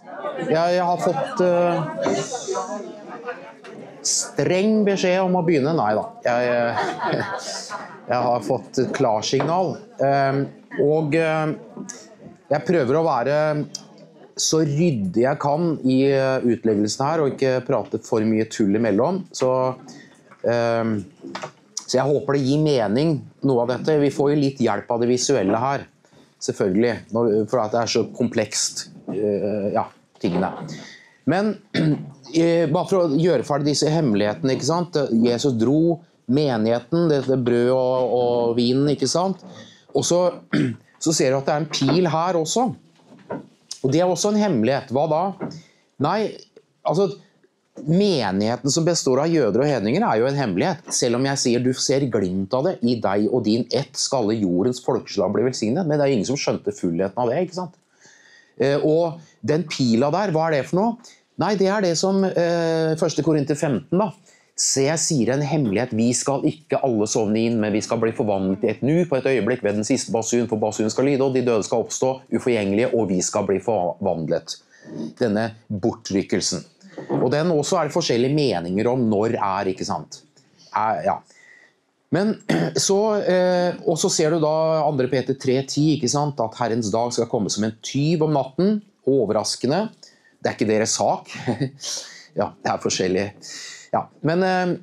Jeg har fått streng beskjed om å begynne. Nei da. Jeg har fått klarsignal. Og jeg prøver å være så ryddig jeg kan i utleggelsen her, og ikke prate for mye tull imellom. Så jeg håper det gir mening, noe av dette. Vi får jo litt hjelp av det visuelle her, selvfølgelig, for at det så komplekst, ja, tingene. Men bare for å gjøre ferdig disse hemmelighetene, ikke sant? Jesus dro menigheten, dette brød og vinen, ikke sant? Og så ser du at det en pil her også. Og det også en hemmelighet. Hva da? Nei, altså menigheten som består av jøder og hedninger jo en hemmelighet. Selv om jeg sier du ser glimt av det i deg og din ett skal alle jordens folkeslag bli velsignet. Men det ingen som skjønte fullheten av det, ikke sant? Og den pila der, hva det for noe? Nei, det det som 1. Korinter 15 da. Se, jeg sier en hemmelighet, vi skal ikke alle sovne inn, men vi skal bli forvandlet i et nu på et øyeblikk ved den siste basun, for basunen skal lyde, og de døde skal oppstå uforgjengelige, og vi skal bli forvandlet. Denne bortrykkelsen. Og den også det forskjellige meninger om når ikke sant? Ja. Men så, og så ser du da 2. Peter 3,10, ikke sant? At Herrens dag skal komme som en tyv om natten, overraskende. Det ikke deres sak. Ja, det forskjellig. Ja, men,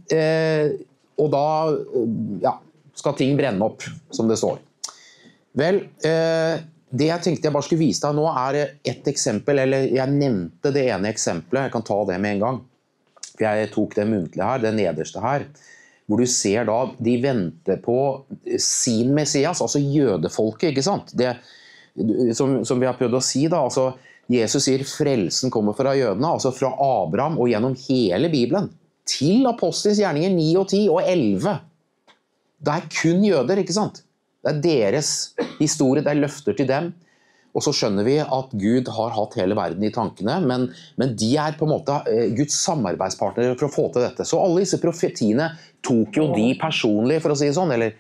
og da ja, skal ting brenne opp, som det står. Vel, det jeg tenkte jeg bare skulle vise deg nå et eksempel, eller jeg nevnte det ene eksempelet, jeg kan ta det med en gang. For jeg tok det muntlig her, det nederste her, hvor du ser da, de venter på sin Messias, altså jødefolket, ikke sant? Det, som vi har prøvd å si da, altså Jesus sier frelsen kommer fra jødene, altså fra Abraham og gjennom hele Bibelen, til apostelens gjerninger 9 og 10 og 11. Det kun jøder, ikke sant? Det deres historie, det løfter til dem. Og så skjønner vi at Gud har hatt hele verden i tankene, men de på en måte Guds samarbeidspartnere for å få til dette. Så alle disse profetiene tok jo de personlig, for å si det sånn, eller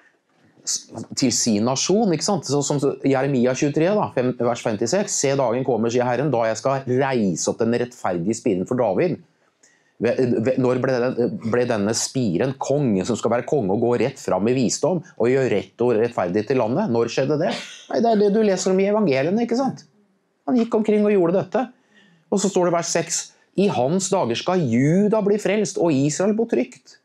til sin nasjon, ikke sant? Så, som Jeremia 23, da, vers 56, se dagen kommer, sier Herren, da jeg skal reise opp den rettferdige spiren for David. Når ble denne spiren konge som skal være konge og gå rett fram i visdom og gjøre rett og rettferdig til landet? Når skjedde det? Nei, det det du leser om i evangeliene, ikke sant? Han gikk omkring og gjorde dette. Og så står det vers 6. I hans dager skal Juda bli frelst og Israel bo trygt.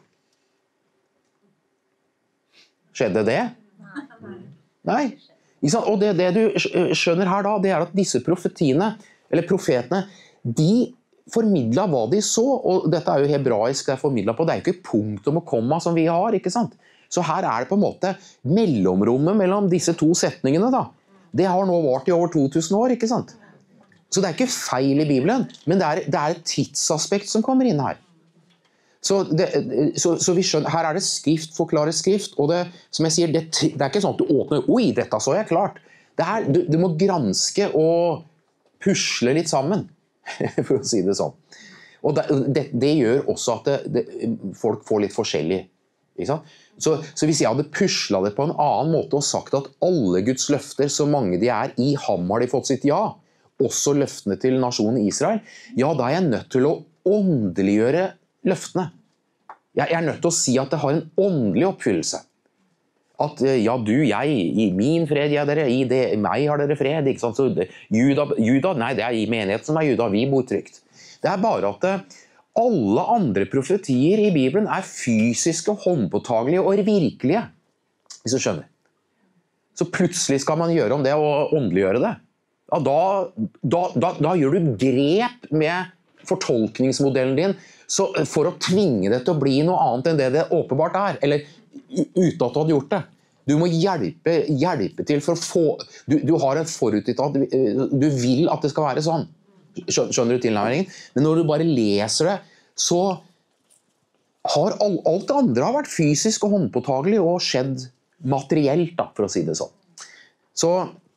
Skjedde det? Nei. Og det du skjønner her da, det at disse profetiene, eller profetene, de formidlet hva de så, og dette jo hebraisk det formidlet på, det jo ikke punktum og komma som vi har, ikke sant? Så her det på en måte mellomrommet mellom disse to setningene da. Det har nå vart i over 2000 år, ikke sant? Så det ikke feil i Bibelen, men det et tidsaspekt som kommer inn her. Så vi skjønner, her det skrift forklarer skrift, og det, som jeg sier, det ikke sånn at du åpner, oi, dette så jeg klart. Du må granske og pusle litt sammen, for å si det sånn. Og det gjør også at folk får litt forskjellig, ikke sant? Så hvis jeg hadde puslet det på en annen måte og sagt at alle Guds løfter, så mange de i ham har de fått sitt ja, også løftene til nasjonen Israel, ja, da jeg nødt til å åndeliggjøre løftene. Jeg nødt til å si at det har en åndelig oppfyllelse. At ja, du, jeg, i min fred jeg dere, i meg har dere fred, ikke sant? Så Juda, nei, det i menigheten som Juda, vi bor trygt. Det bare at alle andre profetier i Bibelen fysiske, håndpåtagelige og virkelige, hvis du skjønner. Så plutselig skal man gjøre om det og åndeliggjøre det. Ja, da gjør du grep med fortolkningsmodellen din så for å tvinge det til å bli noe annet enn det åpenbart eller uten at du hadde gjort det. Du må hjelpe til for å få, du har en forutitt at du vil at det skal være sånn. Skjønner du tilnærmingen? Men når du bare leser det, så har alt det andre har vært fysisk og håndpåtagelig og skjedd materielt, da, for å si det sånn. Så,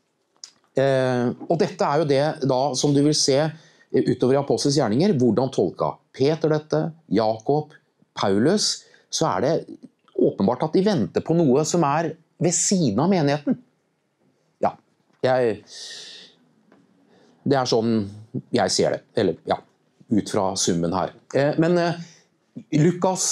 og dette jo det da, som du vil se utover i Apostels gjerninger, hvordan tolka Peter dette, Jakob, Paulus, så det åpenbart at de venter på noe som ved siden av menigheten. Ja, Det sånn jeg ser det, eller ja, ut fra summen her. Men Lukas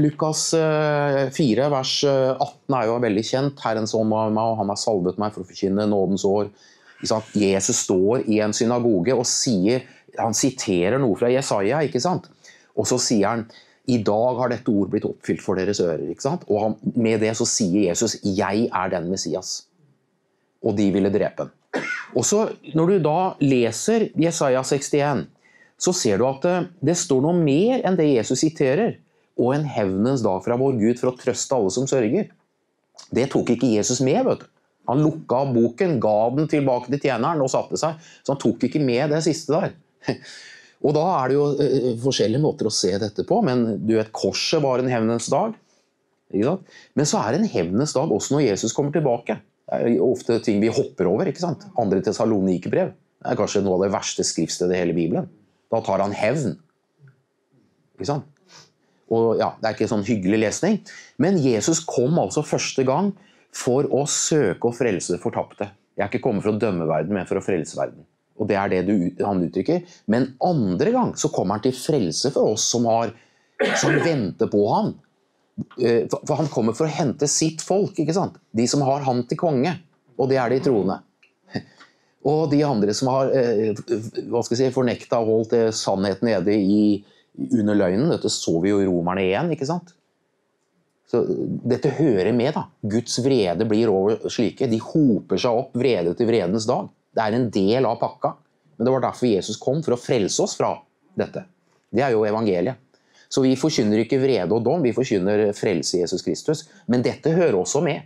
4, vers 18 jo veldig kjent. Herren så meg, og han har salvet meg for å forkynne nådens år. Jesus står i en synagoge og han siterer noe fra Jesaja, ikke sant? Og så sier han, i dag har dette ord blitt oppfylt for deres ører, ikke sant? Og med det så sier Jesus, jeg den Messias. Og de ville drepe han. Og så, når du da leser Jesaja 61, så ser du at det står noe mer enn det Jesus siterer, og en hevnens dag fra vår Gud for å trøste alle som sørger. Det tok ikke Jesus med, vet du. Han lukka boken, ga den tilbake til tjeneren og satte seg, så han tok ikke med det siste der. Og da det jo forskjellige måter å se dette på, men du vet, korset var en hevnens dag, ikke sant? Men så det en hevnens dag også når Jesus kommer tilbake. Det ofte ting vi hopper over, ikke sant? 2. Tessalonikerbrev, det kanskje noe av det verste skriftstedet i hele Bibelen. Da tar han hevn, ikke sant? Og ja, det ikke sånn hyggelig lesning, men Jesus kom altså første gang for å søke og frelse det fortapte. Jeg ikke kommet for å dømme verden, men for å frelse verden. Og det det han uttrykker. Men andre gang så kommer han til frelse for oss som venter på han. For han kommer for å hente sitt folk, ikke sant? De som har han til konge, og det de troende. Og de andre som har fornektet og holdt sannheten nede under løgnen, dette så vi jo i Romerne 1, ikke sant? Så dette hører med da. Guds vrede blir over slike. De hoper seg opp vrede til vredens dag. Det en del av pakka. Men det var derfor Jesus kom, for å frelse oss fra dette. Det jo evangeliet. Så vi forkynner ikke vrede og dom, vi forkynner frelse i Jesus Kristus. Men dette hører også med.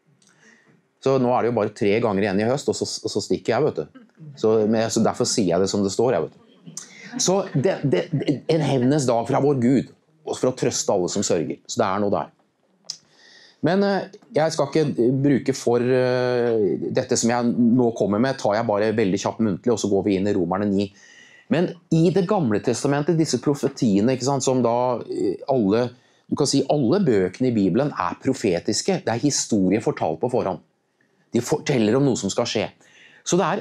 Så nå det jo bare 3 ganger igjen i høst, og så stikker jeg, vet du. Så derfor sier jeg det som det står, jeg vet du. Så en hevnens dag fra vår Gud, for å trøste alle som sørger. Så det noe der. Men jeg skal ikke bruke for dette som jeg nå kommer med, tar jeg bare veldig kjapt muntlig, og så går vi inn i Romerne 9. Men i det gamle testamentet, disse profetiene, ikke sant, som da du kan si alle bøkene i Bibelen profetiske, det historie fortalt på forhånd. De forteller om noe som skal skje. Så det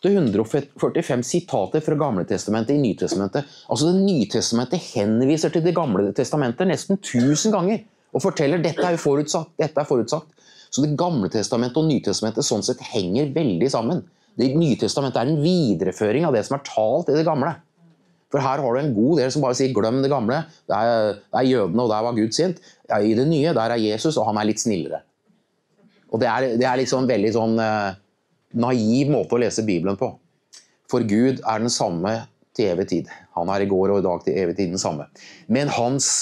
845 sitater fra gamle testamentet i Nytestamentet. Altså det Nytestamentet henviser til det gamle testamentet nesten 1000 ganger. Og forteller, dette jo forutsatt, dette forutsatt. Så det gamle testamentet og Nytestamentet sånn sett henger veldig sammen. Det Nytestamentet en videreføring av det som talt i det gamle. For her har du en god del som bare sier, glem det gamle, det jødene, og der var Gud sint. Ja, i det nye, der Jesus, og han litt snillere. Og det liksom en veldig sånn naiv måte å lese Bibelen på. For Gud den samme til evig tid. Han i går og i dag til evig tid den samme. Men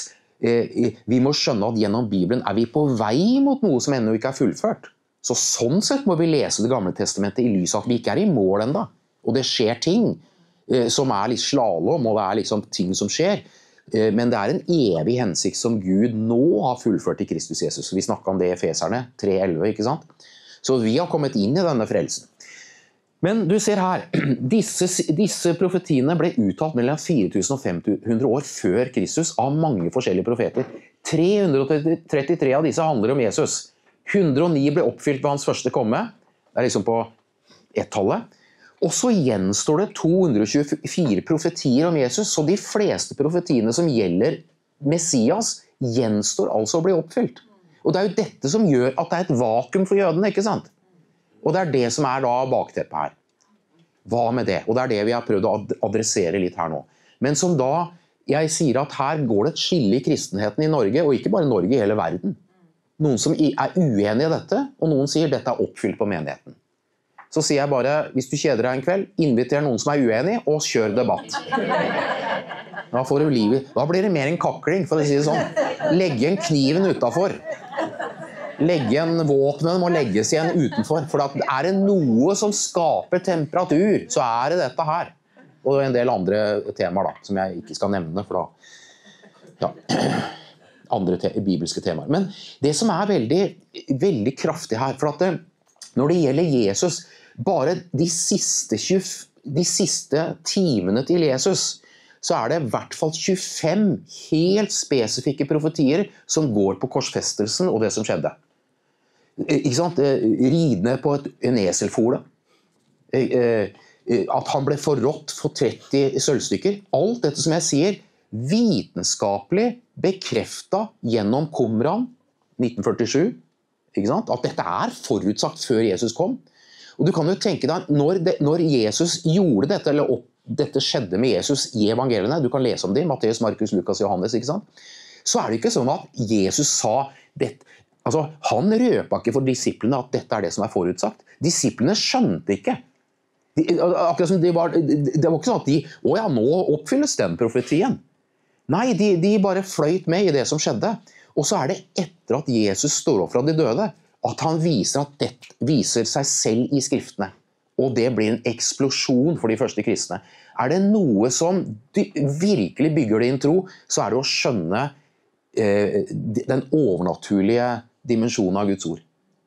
vi må skjønne at gjennom Bibelen vi på vei mot noe som ennå ikke fullført. Så sånn sett må vi lese det gamle testamentet i lys av at vi ikke i mål enda. Og det skjer ting som litt slalom, og det liksom ting som skjer. Men det en evig hensikt som Gud nå har fullført i Kristus Jesus. Vi snakket om det i Efeserne 3:11, ikke sant? Så vi har kommet inn i denne frelsen. Men du ser her, disse profetiene ble uttalt mellom 4000 og 500 år før Kristus av mange forskjellige profeter. 333 av disse handler om Jesus. 109 ble oppfylt ved hans første komme. Det liksom på ett-tallet. Og så gjenstår det 224 profetier om Jesus, så de fleste profetiene som gjelder Messias gjenstår altså å bli oppfylt. Og det jo dette som gjør at det et vakuum for jødene, ikke sant? Og det det som da bakteppet her. Hva med det? Og det det vi har prøvd å adressere litt her nå. Men som da, jeg sier at her går det et skille i kristenheten i Norge, og ikke bare Norge, i hele verden. Noen som uenige i dette, og noen sier dette oppfylt på menigheten. Så sier jeg bare, hvis du kjeder deg en kveld, inviter noen som uenig, og kjør debatt. Da får du livet. Da blir det mer en kakling, for å si det sånn. Legge en kniven utenfor. Legge en våpnen må legges igjen utenfor. For det noe som skaper temperatur, så det dette her. Og en del andre temaer da, som jeg ikke skal nevne, for da, ja, andre bibelske temaer. Men det som veldig, veldig kraftig her, for at når det gjelder Jesus, bare de siste timene til Jesus, så det I hvert fall 25 helt spesifikke profetier som går på korsfestelsen og det som skjedde. Ikke sant? Ridende på en eselfole. at han ble forrådt for 30 sølvstykker. Alt dette som jeg sier, vitenskapelig bekreftet gjennom Qumran 1947, ikke sant? At dette forutsagt før Jesus kom. Og du kan jo tenke deg, når Jesus gjorde dette, eller dette skjedde med Jesus i evangeliene, du kan lese om det, Matteus, Markus, Lukas, Johannes, ikke sant? Så det ikke sånn at Jesus sa dette, altså han røpa ikke for disiplene at dette det som forutsagt. Disiplene skjønte ikke. Akkurat som det var ikke sånn at nå oppfylles den profetien. Nei, de bare fløyt med i det som skjedde. Og så det etter at Jesus står opp fra de døde, at han viser seg selv i skriftene. Og det blir en eksplosjon for de første kristne. Det noe som virkelig bygger din tro, så det å skjønne den overnaturlige dimensjonen av Guds ord.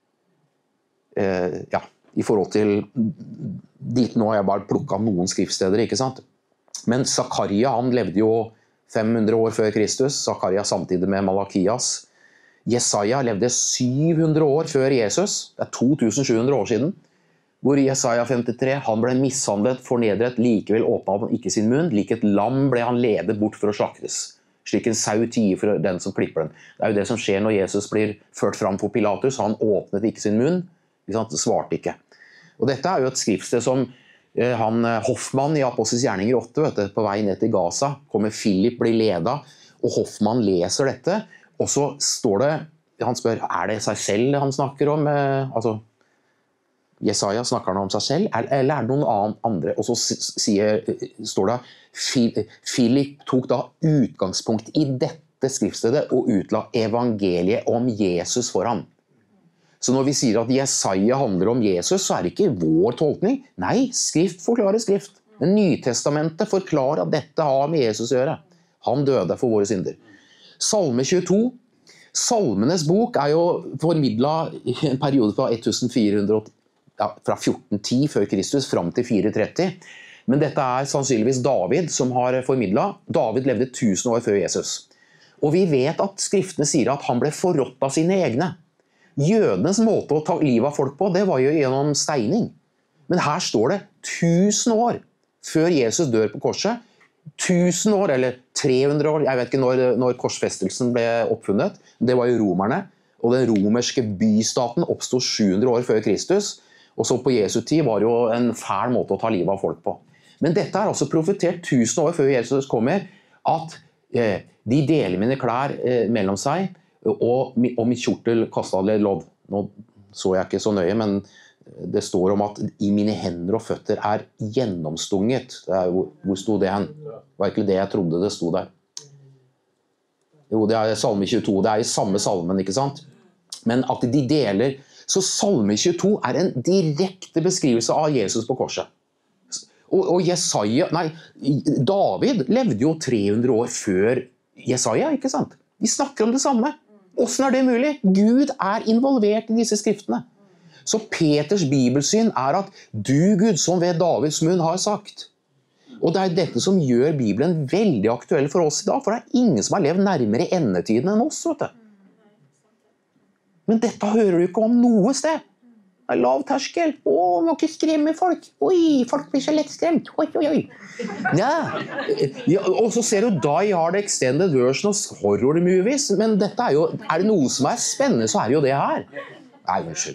I forhold til dit nå har jeg bare plukket noen skriftsteder, ikke sant? Men Zakaria, han levde jo 500 år før Kristus, Zakaria samtidig med Malakias. Jesaja levde 700 år før Jesus, det 2700 år siden, hvor Jesaja 53, han ble mishandlet, fornedret, likevel åpnet han ikke sin munn, lik et lam ble han ledet bort for å slaktes. Slik en sau tier for den som klipper den. Det jo det som skjer når Jesus blir ført fram for Pilatus, han åpnet ikke sin munn, svarte ikke. Og dette jo et skriftsted som Hoffmann i Apostels gjerninger 8, på vei ned til Gaza, kommer Philip, blir ledet, og Hoffmann leser dette, og så står det, han spør, det seg selv han snakker om? Altså, Jesaja snakker han om seg selv, eller det noen andre? Og så står det, Philip tok da utgangspunkt i dette skriftstedet og utla evangeliet om Jesus for ham. Så når vi sier at Jesaja handler om Jesus, så det ikke vår tolkning. Nei, skrift forklarer skrift. Men Nytestamentet forklarer at dette har med Jesus å gjøre. Han døde for våre synder. Salme 22. Salmenes bok jo formidlet i en periode fra 1410 før Kristus fram til 430. Men dette sannsynligvis David som har formidlet. David levde 1000 år før Jesus. Og vi vet at skriftene sier at han ble forrådt av sine egne. Jødenes måte å ta livet av folk på, det var jo gjennom steining. Men her står det 1000 år før Jesus dør på korset. 1000 år, eller 300 år, jeg vet ikke når korsfestelsen ble oppfunnet. Det var jo romerne, og den romerske bystaten oppstod 700 år før Kristus. Og så på Jesu tid var det jo en fæl måte å ta livet av folk på. Men dette altså profetert 1000 år før Jesus kommer, at de deler mine klær mellom seg, og mitt kjortel kastet det lodd. Nå så jeg ikke så nøye, men det står om at i mine hender og føtter gjennomstunget. Hvor stod det hen? Det var ikke det jeg trodde det stod der. Jo, det Salme 22, det i samme salmen, ikke sant? Men at de deler, så Salme 22 en direkte beskrivelse av Jesus på korset. Og David levde jo 300 år før Jesaja, ikke sant? Vi snakker om det samme. Hvordan det mulig? Gud involvert i disse skriftene. Så Peters bibelsyn at du, Gud, som ved Davids munn har sagt. Og det dette som gjør Bibelen veldig aktuell for oss i dag, for det ingen som har levd nærmere endetiden enn oss, vet du. Men dette hører du ikke om noe sted. Det lav terskel. Må ikke skremme folk. Oi, folk blir så lett skremt. Oi. Ja, og så ser du Die Hard Extended Version of Horror Movies, men dette jo, det noe som spennende, så det jo det her. Nei, unnskyld.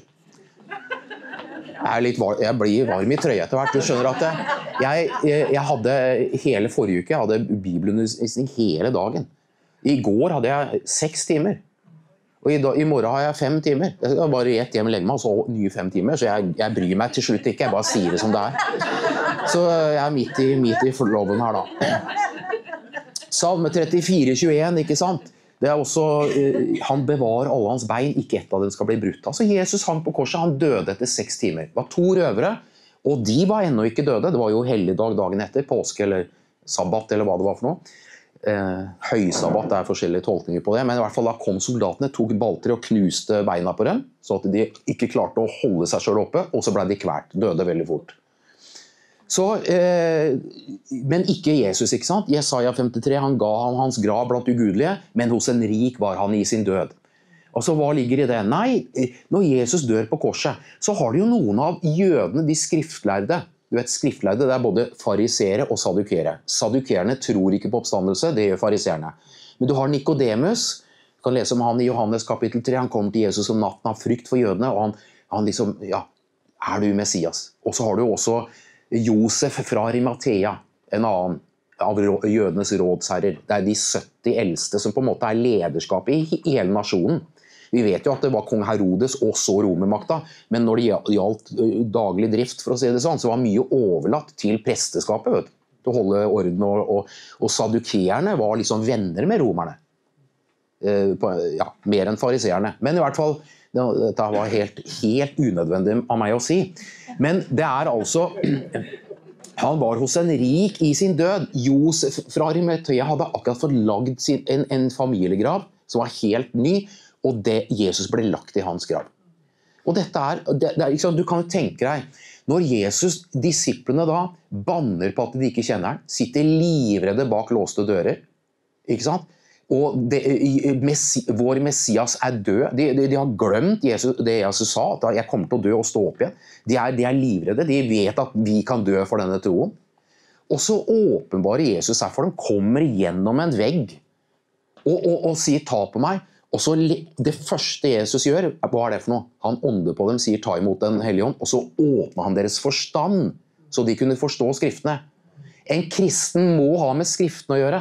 Jeg blir varm i trøya etter hvert. Du skjønner at jeg hadde hele forrige uke, jeg hadde bibelundervisning hele dagen. I går hadde jeg 6 timer. Og i morgen har jeg 5 timer. Jeg skal bare rett hjem og legge meg, og så nye 5 timer. Så jeg bryr meg til slutt ikke, jeg bare sier det som det Så jeg midt i forloven her da. Salme 34-21, ikke sant? Det også, han bevarer alle hans bein, ikke ett av dem skal bli brutt. Altså Jesus hang på korset, han døde etter 6 timer. Det var 2 røvere, og de var ennå ikke døde. Det var jo helligdag dagen etter, påske eller sabbat eller hva det var for noe. Høysabbat, det forskjellige tolkninger på det, men i hvert fall da kom soldatene, tok balter og knuste beina på dem, så at de ikke klarte å holde seg selv oppe, og så ble de kvært, døde veldig fort. Så, men ikke Jesus, ikke sant? Jesaja 53, han ga ham hans grav blant ugudelige, men hos en rik var han i sin død. Altså, hva ligger i det? Nei, når Jesus dør på korset, så har det jo noen av jødene, de skriftlærde, Du vet, skriftlærde, det både farisere og sadukere. Sadukerne tror ikke på oppstandelse, det gjør fariserene. Men du har Nikodemus, du kan lese om han i Johannes kapittel 3, han kommer til Jesus om natten av frykt for jødene, og han liksom, ja, du Messias? Og så har du også Josef fra Arimathea, en annen av jødenes rådsherrer. Det de 70 eldste som på en måte lederskapet i hele nasjonen. Vi vet jo at det var kong Herodes og så romermakta, men når det gjaldt daglig drift, for å si det sånn, så var mye overlatt til presteskapet, vet du, til å holde orden, og sadukeerne var liksom venner med romerne. Ja, mer enn fariseerne. Men i hvert fall, dette var helt unødvendig av meg å si. Men det altså, han var hos en rik i sin død. Josef fra Arimathea hadde akkurat fått lagd en familiegrav som var helt ny, og Jesus ble lagt i hans grav. Og dette liksom, du kan jo tenke deg, når Jesus, disiplene da, banner på at de ikke kjenner han, sitter livredde bak låste dører, ikke sant? Og vår Messias død, de har glemt det Jesus sa, at jeg kommer til å dø og stå opp igjen. De livredde, de vet at vi kan dø for denne troen. Og så åpenbarer Jesus seg for dem, kommer gjennom en vegg, og sier ta på meg. Og så det første Jesus gjør, hva det for noe? Han ånder på dem, sier ta imot den hellige ånd, og så åpner han deres forstand, så de kunne forstå skriftene. En kristen må ha med skriftene å gjøre.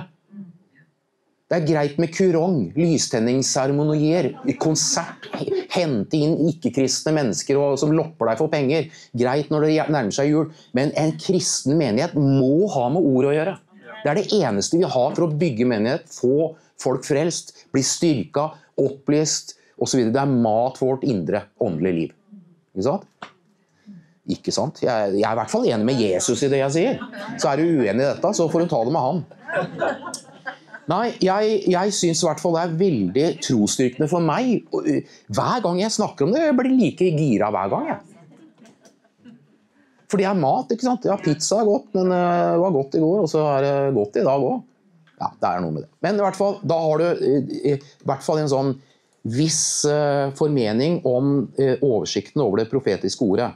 Det greit med kurong, lystenningsseremonier, konsert, hente inn ikke-kristne mennesker som lopper deg for penger. Greit når det nærmer seg jul, men en kristen menighet må ha med ord å gjøre. Det det eneste vi har for å bygge menighet, få folk frelst, bli styrket, opplyst, og så videre. Det mat for vårt indre, åndelige liv. Ikke sant? Ikke sant? Jeg i hvert fall enig med Jesus i det jeg sier. Så du uenig i dette, så får du ta det med han. Nei, jeg synes i hvert fall det veldig trosstyrkende for meg. Hver gang jeg snakker om det, jeg blir like gira hver gang. For det mat, ikke sant? Ja, pizza godt, men det var godt i går, og så det godt i dag også. Ja, det noe med det. Men i hvert fall, da har du i hvert fall en sånn viss formening om oversikten over det profetiske ordet.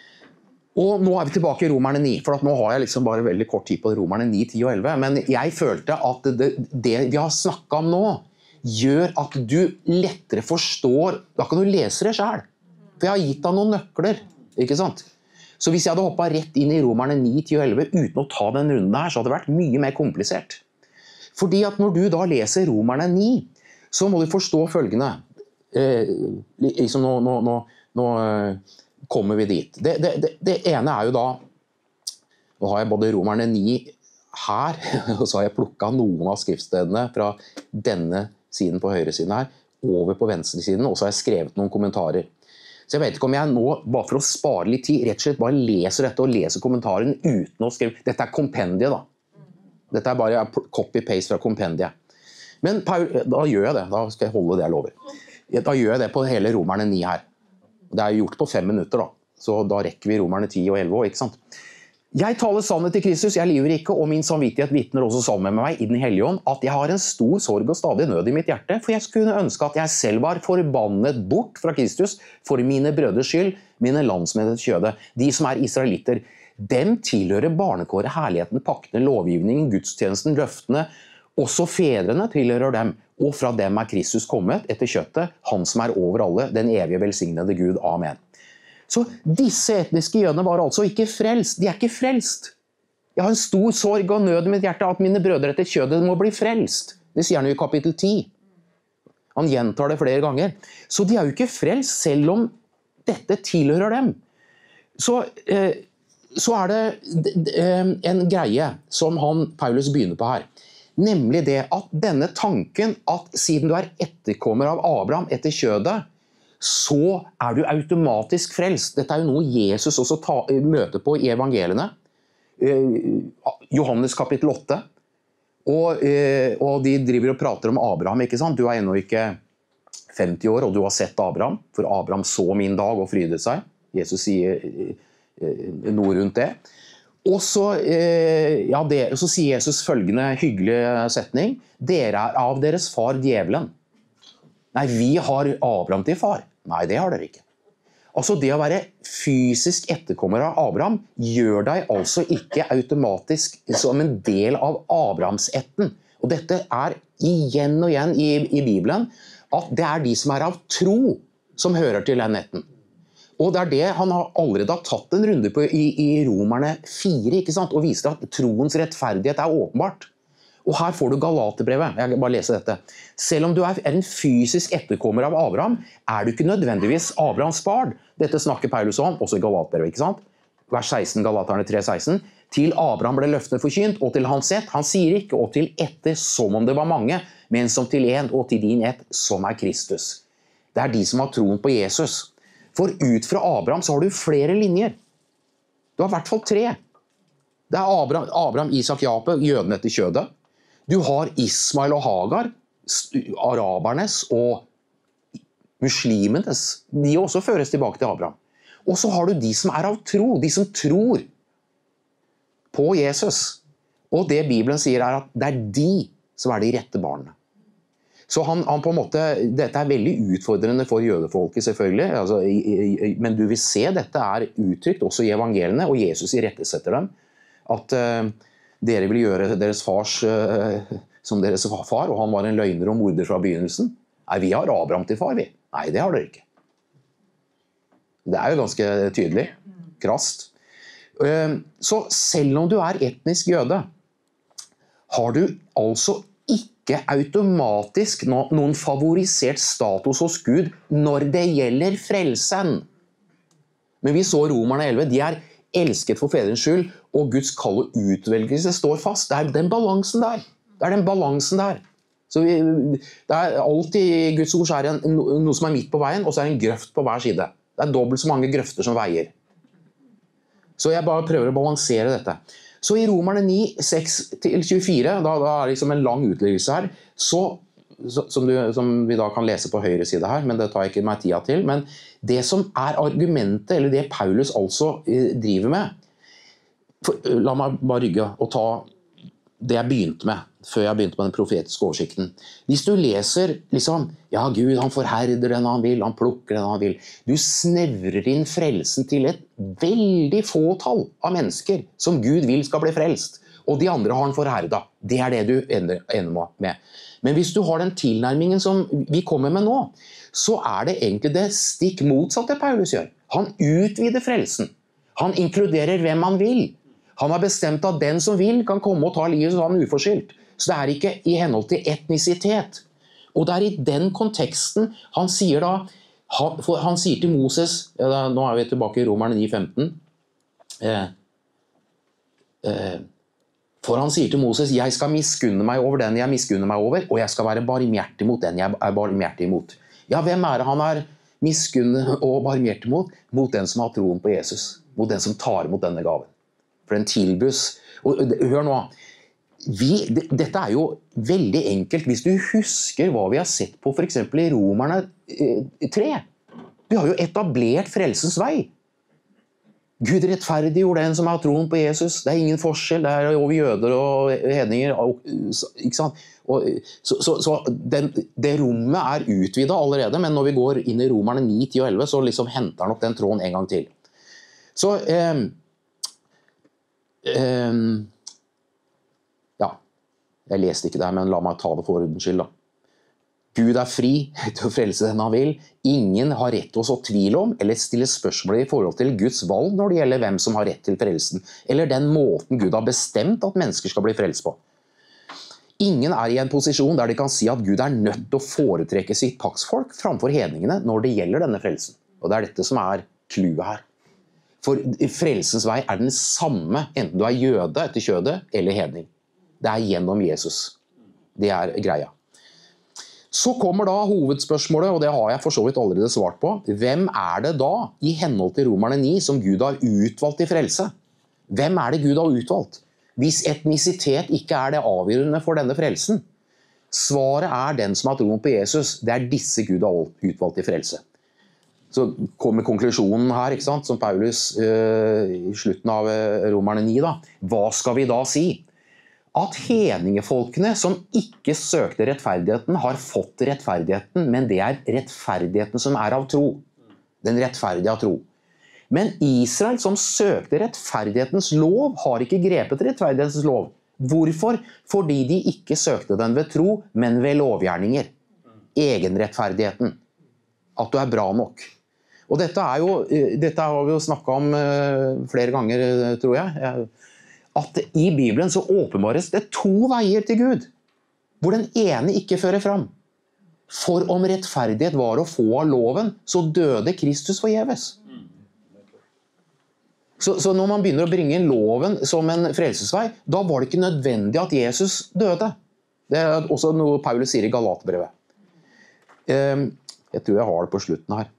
Og nå vi tilbake i Romerne 9, for nå har jeg liksom bare veldig kort tid på Romerne 9, 10 og 11, men jeg følte at det vi har snakket om nå, gjør at du lettere forstår, da kan du lese det selv, for jeg har gitt deg noen nøkler, ikke sant? Så hvis jeg hadde hoppet rett inn i Romerne 9, 10 og 11 uten å ta den runden her, så hadde det vært mye mer komplisert. Fordi at når du da leser Romerne 9, så må du forstå følgende. Liksom nå kommer vi dit. Det ene jo da, nå har jeg både Romerne 9 her, og så har jeg plukket noen av skriftstedene fra denne siden på høyre siden her, over på venstre siden, og så har jeg skrevet noen kommentarer. Så jeg vet ikke om jeg nå, bare for å spare litt tid, rett og slett bare leser dette og leser kommentaren uten å skrive. Dette kompendiet da. Dette bare copy-paste fra kompendiet. Men da gjør jeg det, da skal jeg holde det jeg lover. Da gjør jeg det på hele Romerne 9 her. Det gjort på 5 minutter da, så da rekker vi Romerne 10 og 11 også, ikke sant? Jeg taler sannhet til Kristus, jeg lyver ikke, og min samvittighet vitner også sammen med meg i den hellige ånd, at jeg har en stor sorg og stadig nød i mitt hjerte, for jeg skulle ønske at jeg selv var forbannet bort fra Kristus for mine brødres skyld, mine landsmenn til kjødet, de som israelitter. Dem tilhører barnekåret, herligheten, paktene, lovgivningen, gudstjenesten, løftene, også fedrene tilhører dem, og fra dem Kristus kommet etter kjøttet, han som over alle, den evige velsignede Gud. Amen. Så disse etniske jødene var altså ikke frelst. De ikke frelst. Jeg har en stor sorg og nød i mitt hjerte at mine brødre etter kjødet må bli frelst. Det sier han jo i kapittel 10. Han gjentar det flere ganger. Så de jo ikke frelst, selv om dette tilhører dem. Så det en greie som Paulus begynner på her. Nemlig det at denne tanken at siden du etterkommer av Abraham etter kjødet, så du automatisk frelst. Dette jo noe Jesus også møter på i evangeliene. Johannes kapittel 8. Og de driver og prater om Abraham, ikke sant? Du ennå ikke 50 år, og du har sett Abraham, for Abraham så min dag og frydet seg. Jesus sier noe rundt det. Og så sier Jesus følgende hyggelige setning. Dere av deres far djevelen. Nei, vi har Abraham til far. Nei, det har dere ikke. Altså det å være fysisk etterkommer av Abraham gjør deg altså ikke automatisk som en del av Abrahamsetten. Og dette igjen og igjen i Bibelen, at det de som av tro som hører til den etten. Og det det han har allerede tatt en runde på i Romerne 4, ikke sant? Og viser at troens rettferdighet åpenbart. Og her får du Galaterbrevet. Jeg kan bare lese dette. Selv om du en fysisk etterkommer av Abraham, du ikke nødvendigvis Abrahams barn. Dette snakker Paulus om, også i Galaterbrevet, ikke sant? Vers 16, Galaterne 3,16. Til Abraham ble løftene forkynt, og til hans ett. Han sier ikke, og til etter som om det var mange, men som til en, og til din ett, som Kristus. Det de som har troen på Jesus. For ut fra Abraham så har du flere linjer. Du har I hvert fall 3. Det Abraham, Isak, Jakob, jødene etter kjødet. Du har Ismael og Hagar, arabernes og muslimenes. De også føres tilbake til Abraham. Og så har du de som av tro, de som tror på Jesus. Og det Bibelen sier at det de som de rette barnene. Så han på en måte, dette veldig utfordrende for jødefolket selvfølgelig, altså, men du vil se dette uttrykt også i evangeliene, og Jesus irettesetter dem, at dere vil gjøre deres fars som deres far, og han var en løgner og morder fra begynnelsen. Nei, vi har Abraham til far, vi. Nei, det har dere ikke. Det jo ganske tydelig, krast. Så selv om du etnisk jøde, har du altså ikke automatisk noen favorisert status hos Gud når det gjelder frelsen. Men vi så Romerne 11, de elsket for fedrens skyld, og Guds kall og utvelgelse står fast. Det den balansen der. Det den balansen der. Så det alltid i Guds ord så det noe som midt på veien, og så det en grøft på hver side. Det dobbelt så mange grøfter som veier. Så jeg bare prøver å balansere dette. Så i Romerne 9, 6-24, da det liksom en lang utleggelse her, som vi da kan lese på høyre side her, men det tar ikke meg tida til, men det som argumentet, eller det Paulus altså driver med, la meg bare rygge og ta det jeg begynte med, før jeg begynte med den profetiske oversikten. Hvis du leser liksom, ja Gud han forherder den han vil, han plukker den han vil. Du snevrer inn frelsen til et veldig få tall av mennesker som Gud vil skal bli frelst. Og de andre har han forherdet. Det det du ender med. Men hvis du har den tilnærmingen som vi kommer med nå, så det egentlig det stikk motsatte Paulus gjør. Han utvider frelsen. Han inkluderer hvem han vil. Han har bestemt at den som vil kan komme og ta livet sånn uforskyldt. Så det ikke i henhold til etnisitet. Og det i den konteksten han sier da, han sier til Moses, nå vi tilbake i Romerne 9,15, for han sier til Moses, jeg skal miskunne meg over den jeg miskunner meg over, og jeg skal være barmhjertig mot den jeg barmhjertig mot. Ja, hvem det han miskunne og barmhjertig mot? Mot den som har troen på Jesus. Mot den som tar imot denne gaven. For den tilbys. Og hør nå, dette jo veldig enkelt hvis du husker hva vi har sett på for eksempel i Romerne 3. Vi har jo etablert frelsens vei. Gud rettferdiggjorde den som har troen på Jesus. Det ingen forskjell, det over jøder og hedninger, ikke sant? Og, så det rommet utvidet allerede, men når vi går inn i Romerne 9, 10 og 11, så liksom henter han opp den tråden en gang til. Så, ja, jeg leste ikke det, men la meg ta det for ordens skyld da. Gud fri til å frelse den han vil. Ingen har rett til å så tvil om eller stille spørsmål i forhold til Guds valg når det gjelder hvem som har rett til frelsen, eller den måten Gud har bestemt at mennesker skal bli frelst på. Ingen i en posisjon der de kan si at Gud nødt til å foretrekke sitt paktsfolk framfor hedningene når det gjelder denne frelsen. Og det dette som clouet her. For frelsens vei den samme, enten du jøde etter kjødet eller hedning. Det gjennom Jesus. Det greia. Så kommer da hovedspørsmålet, og det har jeg for så vidt allerede svart på. Hvem det da, i henhold til Romerne 9, som Gud har utvalgt til frelse? Hvem det Gud har utvalgt? Hvis etnisitet ikke det avgjørende for denne frelsen. Svaret den som har troen på Jesus. Det disse Gud har utvalgt til frelse. Så kommer konklusjonen her, ikke sant? Som Paulus i slutten av Romerne 9. Da. Hva skal vi da si? At hedningefolkene som ikke søkte rettferdigheten har fått rettferdigheten, men det rettferdigheten som av tro. den rettferdige av tro. Men Israel som søkte rettferdighetens lov, har ikke grepet rettferdighetens lov. Hvorfor? Fordi de ikke søkte den ved tro, men ved lovgjerninger. Egenrettferdigheten. At du bra nok. Og dette har vi jo snakket om flere ganger, tror jeg. At i Bibelen så åpenbares det 2 veier til Gud, hvor den ene ikke fører fram. For om rettferdighet var å få av loven, så døde Kristus forgjeves. Så når man begynner å bringe inn loven som en frelsesvei, da var det ikke nødvendig at Jesus døde. Det også noe Paulus sier i Galaterbrevet. Jeg tror jeg har det på slutten her.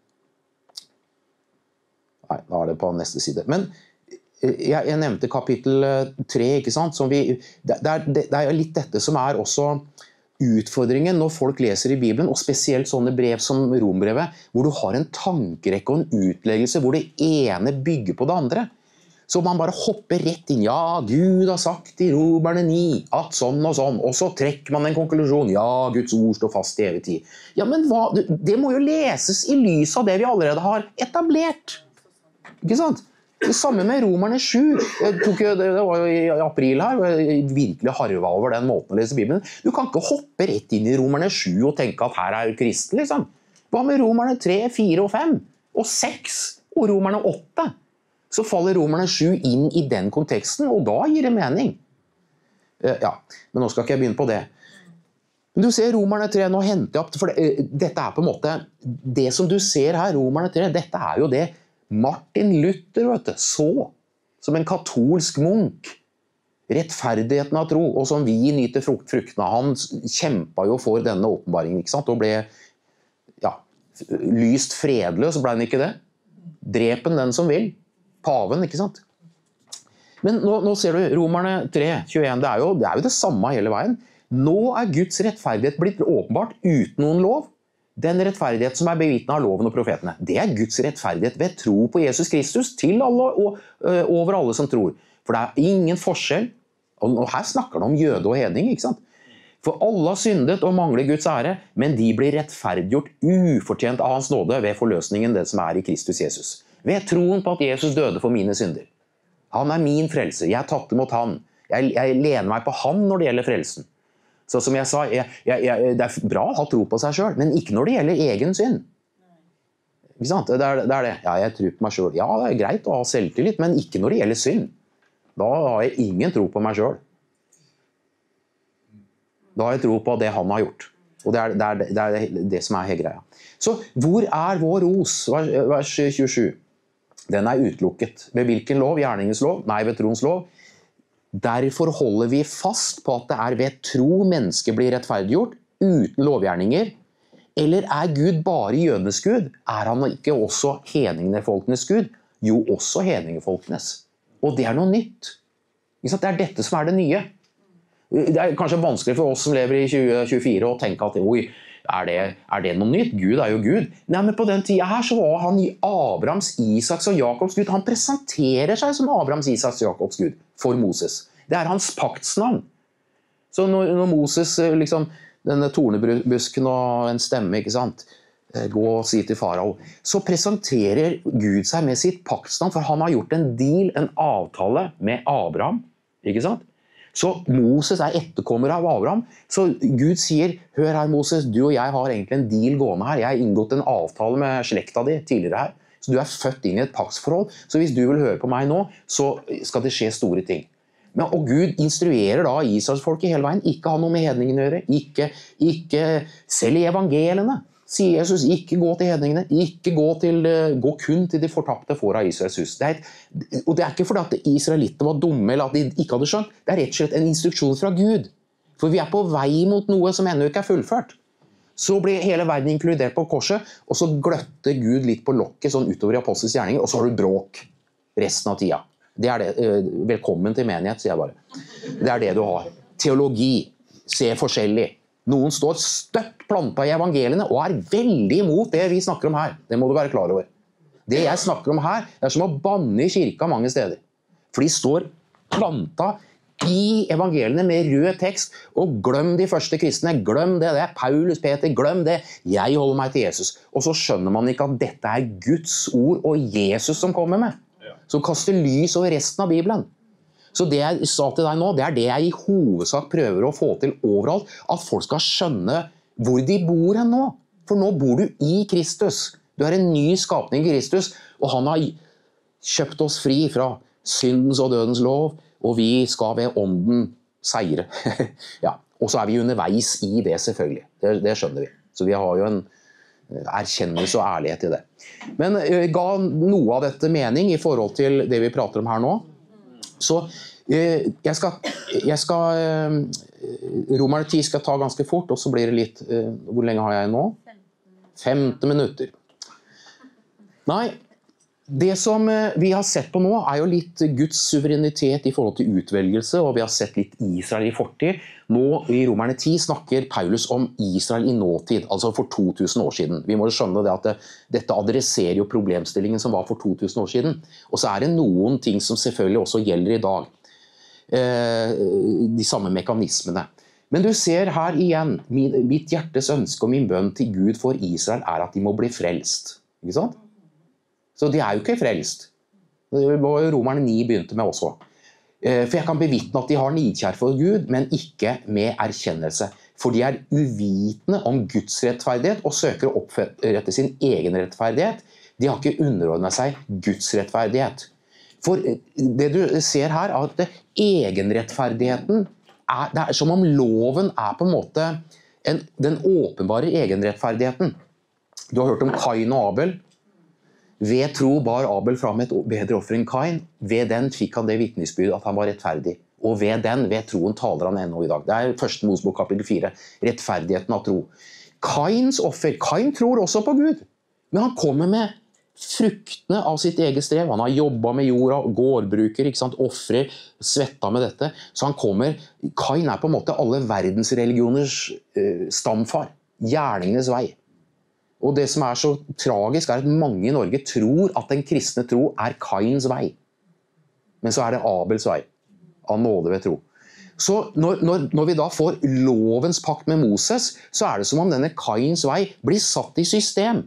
Nei, da det på neste side. Men jeg nevnte kapittel 3, ikke sant? Det litt dette som også utfordringen når folk leser i Bibelen, og spesielt sånne brev som Rombrevet, hvor du har en tankerekke og en utleggelse, hvor det ene bygger på det andre. Så man bare hopper rett inn. Ja, Gud har sagt i Romerne 9 at sånn, og så trekker man en konklusjon. Ja, Guds ord står fast i evig tid. Ja, men det må jo leses i lys av det vi allerede har etablert. Ikke sant? Det samme med Romerne 7. Det var jo i april her, jeg virkelig harva over den måten å lese Bibelen. Du kan ikke hoppe rett inn i Romerne 7 og tenke at her kristen, liksom. Hva med Romerne 3, 4 og 5? Og 6? Og Romerne 8? Så faller Romerne 7 inn i den konteksten, og da gir det mening. Ja, men nå skal ikke jeg begynne på det. Men du ser Romerne 3, nå henter jeg opp, for dette på en måte, det som du ser her, Romerne 3, dette jo det Martin Luther, så som en katolsk munk, rettferdigheten av tro, og som vi nyter fruktene. Han kjempet jo for denne åpenbaringen, ikke sant? Og ble lyst fredløs, ble han ikke det? Drepen den som vil. Paven, ikke sant? Men nå ser du Romerne 3, 21, det jo det samme hele veien. Nå Guds rettferdighet blitt åpenbart uten noen lov. Den rettferdighet som bevitnet av loven og profetene. Det Guds rettferdighet ved tro på Jesus Kristus til alle og over alle som tror. For det ingen forskjell. Og her snakker det om jøde og hedning, ikke sant? For alle har syndet og mangler Guds ære, men de blir rettferdiggjort ufortjent av hans nåde ved forløsningen det som i Kristus Jesus. Ved troen på at Jesus døde for mine synder. Han min frelse. Jeg tatt imot han. Jeg lener meg på han når det gjelder frelsen. Så som jeg sa, det bra å ha tro på seg selv, men ikke når det gjelder egen synd. Ikke sant? Det det. Ja, jeg tror på meg selv. Ja, det greit å ha selvtillit, men ikke når det gjelder synd. Da har jeg ingen tro på meg selv. Da har jeg tro på det han har gjort. Og det det som helt greia. Så hvor vår ros? Vers 27. Den utelukket. Ved hvilken lov? Gjerningens lov? Nei, ved troens lov. Derfor holder vi fast på at det ved tro mennesket blir rettferdiggjort uten lovgjerninger. Eller Gud bare jødenes Gud? Han ikke også hedningefolkenes Gud? Jo, også hedningefolkenes. Og det noe nytt. Det dette som det nye. Det kanskje vanskelig for oss som lever i 2024 å tenke at oi, det noe nytt? Gud jo Gud. Nei, men på den tiden her så var han i Abrahams, Isaks og Jakobs Gud. Han presenterer seg som Abrahams, Isaks og Jakobs Gud for Moses. Det hans paktsnavn. Så når Moses, liksom, denne tornebusken og en stemme, ikke sant, gå og si til farao, så presenterer Gud seg med sitt paktsnavn, for han har gjort en deal, en avtale med Abraham, ikke sant? Så Moses etterkommer av Abraham, så Gud sier, hør her Moses, du og jeg har egentlig en deal gående her, jeg har inngått en avtale med slekta di tidligere her, så du født inn i et paktsforhold, så hvis du vil høre på meg nå, så skal det skje store ting. Og Gud instruerer da Israelsfolket hele veien, ikke ha noe med hedningene å gjøre, ikke selv i evangeliene, sier Jesus, ikke gå til hedningene, ikke gå kun til de fortapte får av Israels hus. Og det ikke fordi at israelitter var dumme eller at de ikke hadde skjønt, det rett og slett en instruksjon fra Gud. For vi på vei mot noe som ennå ikke fullført. Så blir hele verden inkludert på korset, og så gløtter Gud litt på lokket sånn utover i apostels gjerninger, og så har du bråk resten av tida. Det det. Velkommen til menighet, sier jeg bare. Det det du har. Teologi. Se forskjellig. Noen står støtt plantet i evangeliene og veldig imot det vi snakker om her. Det må du være klar over. Det jeg snakker om her, det som å banne i kirka mange steder. For de står plantet i evangeliene med rød tekst, og glem de første kristne, glem det, det Paulus, Peter, glem det, jeg holder meg til Jesus. Og så skjønner man ikke at dette Guds ord og Jesus som kommer med, som kaster lys over resten av Bibelen. Så det jeg sa til deg nå, det det jeg i hovedsak prøver å få til overalt, at folk skal skjønne hvor de bor hen nå. For nå bor du i Kristus. Du en ny skapning i Kristus, og han har kjøpt oss fri fra syndens og dødens lov, og vi skal ved ånden seire. Ja. Og så vi underveis i det selvfølgelig. Det skjønner vi. Så vi har jo en erkjennelse og ærlighet i det. Men ga noe av dette mening i forhold til det vi prater om her nå? Så jeg skal Romerne 10 skal ta ganske fort, og så blir det litt, hvor lenge har jeg nå? 15 minutter. Nei, det som vi har sett på nå jo litt Guds suverenitet i forhold til utvelgelse, og vi har sett litt Israel i fortid. Nå i Romerne 10 snakker Paulus om Israel i nåtid, altså for 2000 år siden. Vi må skjønne det at dette adresserer jo problemstillingen som var for 2000 år siden. Og så det noen ting som selvfølgelig også gjelder i dag. De samme mekanismene. Men du ser her igjen, mitt hjertes ønske og min bønn til Gud for Israel at de må bli frelst. Ikke sant? Så de jo ikke frelst. Det var jo Romerne 9 begynte med også. For jeg kan bevitne at de har nidkjær for Gud, men ikke med erkjennelse. For de uvitende om Guds rettferdighet og søker å opprette sin egen rettferdighet. De har ikke underordnet seg Guds rettferdighet. For det du ser her at egenrettferdigheten det som om loven på en måte den åpenbare egenrettferdigheten. Du har hørt om Kain og Abel. Ved tro bar Abel fram et bedre offer enn Kain. Ved den fikk han det vitnesbyrd at han var rettferdig. Og ved troen taler han ennå i dag. Det første Mosebok kapittel 4. Rettferdigheten av tro. Kains offer. Kain tror også på Gud. Men han kommer med fruktene av sitt eget strev. Han har jobbet med jorda, gårdbruker, ikke sant? Offrer, svetta med dette. Så han kommer, Kain på en måte alle verdensreligioners stamfar. Gjerningenes vei. Og det som så tragisk at mange i Norge tror at den kristne tro Kains vei. Men så det Abels vei. Av nåde ved tro. Så når vi da får lovens pakt med Moses, så det som om denne Kains vei blir satt i system.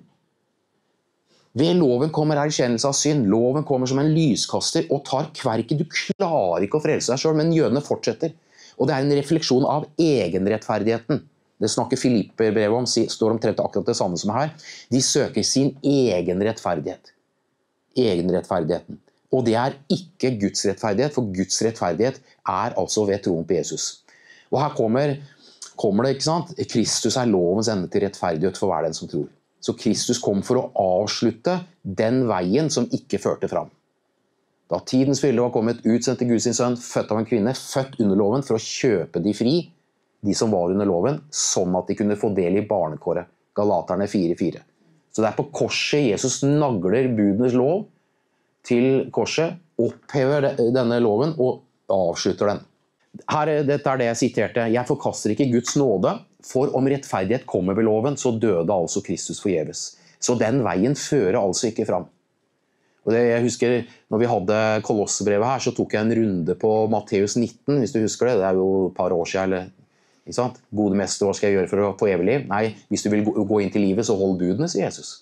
Ved loven kommer erkjennelse av synd. Loven kommer som en lyskaster og tar kverket. Du klarer ikke å frelse deg selv, men jødene fortsetter. Og det en refleksjon av egenrettferdigheten. Det snakker Filipperbrevet om, står omtrent akkurat det samme som her. De søker sin egen rettferdighet. Egenrettferdigheten. Og det ikke Guds rettferdighet, for Guds rettferdighet altså ved troen på Jesus. Og her kommer det, ikke sant? Kristus lovens ende til rettferdighet for hver den som tror. Så Kristus kom for å avslutte den veien som ikke førte fram. Da tidens fylde var kommet, utsendt til Guds sønn, født av en kvinne, født under loven for å kjøpe de fri, de som var under loven, sånn at de kunne få del i barnekåret. Galaterne 4:4. Så det på korset Jesus nagler budenes lov til korset, opphever denne loven og avslutter den. Dette det jeg siterte. Jeg forkaster ikke Guds nåde, for om rettferdighet kommer ved loven, så døde altså Kristus forgjeves. Så den veien fører altså ikke fram. Og jeg husker, når vi hadde Kolossebrevet her, så tok jeg en runde på Matteus 19, hvis du husker det. Det jo et par år siden, eller, ikke sant? Gode mester, hva skal jeg gjøre for å få evig liv? Nei, hvis du vil gå inn til livet, så hold budene, sier Jesus.